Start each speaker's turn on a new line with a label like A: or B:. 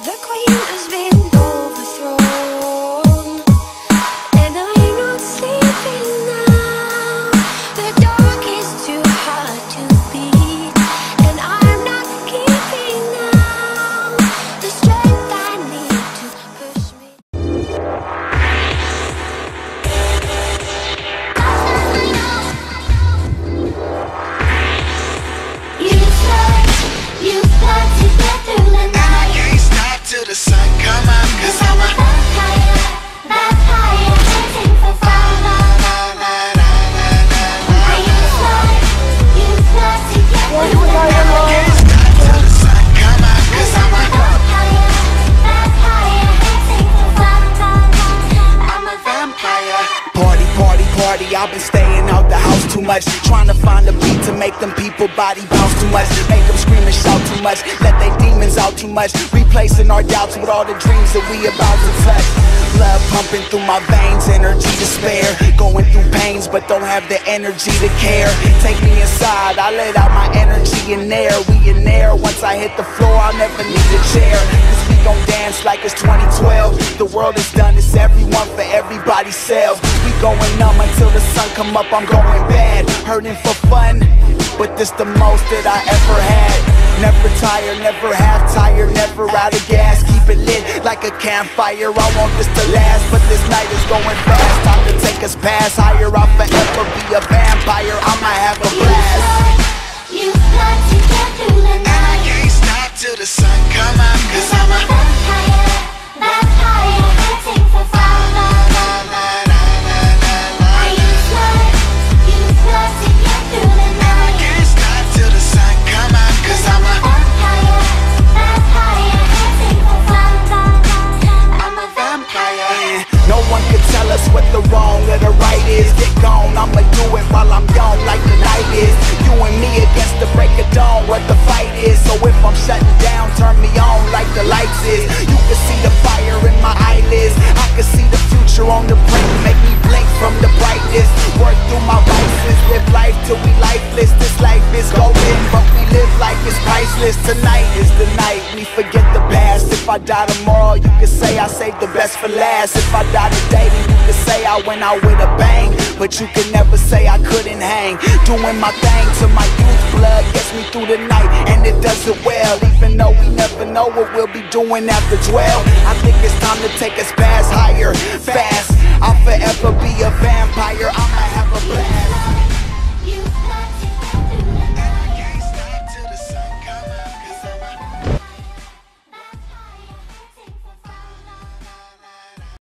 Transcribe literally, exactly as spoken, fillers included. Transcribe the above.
A: The queen has been overthrown, and I'm not sleeping now. The dark is too hard to beat, and I'm not keeping now the strength I need to push me. You fly, you fly to get through the night.
B: Till the sun come up, cause I'm a
A: vampire, vampire, waiting for fire. You fly, you fly to get through the night.
B: till the sun come up, cause I'm a
A: Vampire, vampire, waiting for fire. I'm a vampire.
B: party, party, party. I've been staying out the house too much, trying to find a beat to make them people body bounce too much, make them scream and shout too much, let they demons out too much, replacing our doubts with all the dreams that we about to touch. Blood pumping through my veins, energy to spare, going through pains but don't have the energy to care. Take me inside, I let out my energy in there. We in there, once I hit the floor I'll never need a chair, cause we gon' dance like it's twenty twelve. The world is done, it's everyone for everybody's selves. We going numb until the sun come up, I'm going bad, hurting for fun, but this the most that I ever had. Never tired, never half tired, never out of gas. Keep it lit like a campfire, I want this to last, but this night is going fast. Time to take us past higher, I'll forever be a vampire, I'ma have a blast.
A: You fly to get through the night.
B: And I can't stop till the sun come up, cause I'm a
A: vampire, vampire, waiting for fire. You fly, you fly to get through the night.
B: can't stop till the sun come up, cause I'm a
A: Vampire, vampire, waiting for fire. I'm a vampire.
B: No one can tell us what the wrong or the right is. Get gone, I'ma do it while I'm young like the night is. You and me against the break of dawn, what the fight is. So if I'm shutting down, turn me on like the lights is. You can see the fire in my eyelids, I can see the future on the brink, make me blink from the brightness. Work through my vices, live life till we lifeless. This life is golden, but we live like it's priceless. Tonight is the night, we forget the past. If I die tomorrow, you can say I saved the best for last. If I die today, then you can say I went out with a bang, but you can never say I couldn't hang. Doing my thing till my youth blood gets me through the night, and it does it well, even though we never know what we'll be doing after twelve. I think it's time to take us past higher, fast. I'll forever be a vampire, I'ma have a blast.